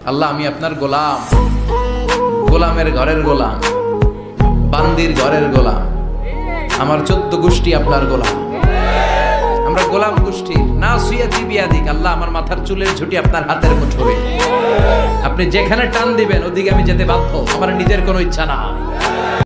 আল্লাহ আমি আপনার গোলাম, গোলামের ঘরের গোলাম, বান্দির ঘরের গোলাম, আমার 14 গোষ্ঠী আপনার গোলাম, আমরা গোলাম গোষ্ঠী। না সুয়াতি বিয়াদিক, আল্লাহ আমার মাথার চুলের ঝুঁটি আপনার হাতের মুঠোয়, আপনি যেখানে টান দিবেন ওদিকে আমি যেতে বাধ্য, আমার নিজের কোনো ইচ্ছা না।